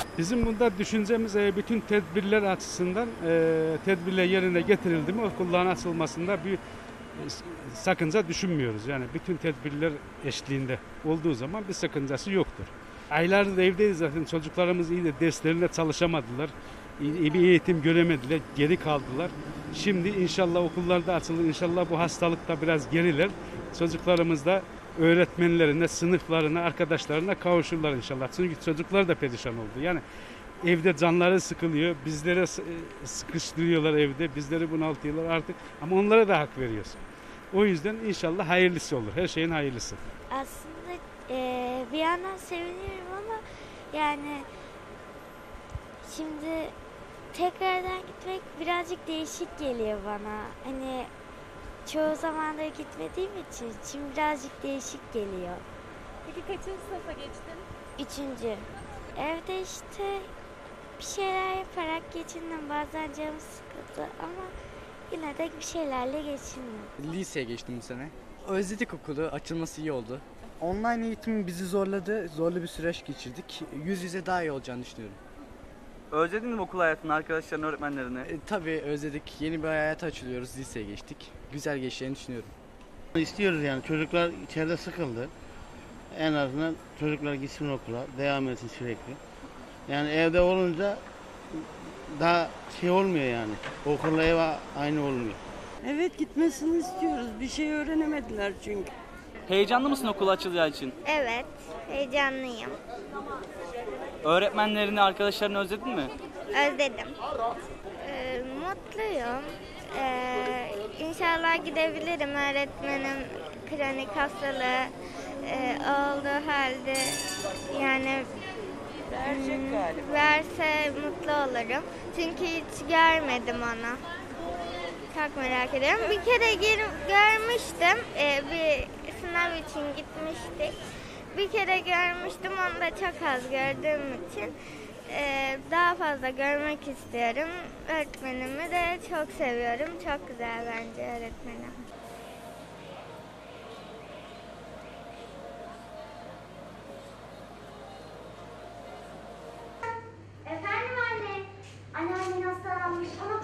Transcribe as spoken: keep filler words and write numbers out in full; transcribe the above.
Bizim bunda düşüncemiz e, bütün tedbirler açısından e, tedbirler yerine getirildi mi okulların açılmasında bir e, sakınca düşünmüyoruz. Yani bütün tedbirler eşliğinde olduğu zaman bir sakıncası yoktur. Aylardır evdeyiz zaten, çocuklarımız iyi de derslerine çalışamadılar. İyi iyi bir eğitim göremediler, geri kaldılar. Şimdi inşallah okullar da açılır, inşallah bu hastalık da biraz geriler. Çocuklarımız da öğretmenlerine, sınıflarına, arkadaşlarına kavuşurlar inşallah. Çünkü çocuklar da perişan oldu. Yani evde canları sıkılıyor, bizlere s- e, sıkıştırıyorlar evde, bizleri bunaltıyorlar artık. Ama onlara da hak veriyoruz. O yüzden inşallah hayırlısı olur, her şeyin hayırlısı. Aslında eee, bir yandan seviniyorum ama yani şimdi tekrardan gitmek birazcık değişik geliyor bana. Hani çoğu zamandır gitmediğim için şimdi birazcık değişik geliyor. Peki kaçıncı sınıfa geçtin? Üçüncü. Evde işte bir şeyler yaparak geçindim. Bazen canım sıkıldı ama yine de bir şeylerle geçindim. Liseye geçtim bu sene. Özledik okulu, açılması iyi oldu. Online eğitim bizi zorladı, zorlu bir süreç geçirdik. Yüz yüze daha iyi olacağını düşünüyorum. Özledin mi okul hayatını, arkadaşlarını, öğretmenlerini? E, tabii özledik, yeni bir hayata açılıyoruz, liseye geçtik. Güzel geçeceğini düşünüyorum. İstiyoruz yani, çocuklar içeride sıkıldı. En azından çocuklar gitsin okula, devam etsin sürekli. Yani evde olunca daha şey olmuyor yani. Okulla ev aynı olmuyor. Evet, gitmesini istiyoruz. Bir şey öğrenemediler çünkü. Heyecanlı mısın okul açılacağı için? Evet, heyecanlıyım. Öğretmenlerini, arkadaşlarını özledin mi? Özledim. Ee, mutluyum. Ee, inşallah gidebilirim. Öğretmenim kronik hastalığı e, olduğu halde yani hmm, verse mutlu olurum. Çünkü hiç görmedim onu. Çok merak ediyorum. Bir kere gir- görmüştüm. Ee, bir sınav için gitmiştik. Bir kere görmüştüm. Onu da çok az gördüğüm için e, daha fazla görmek istiyorum. Öğretmenimi de çok seviyorum. Çok güzel bence öğretmenim. Efendim anne. Anneannen hastalanmış ama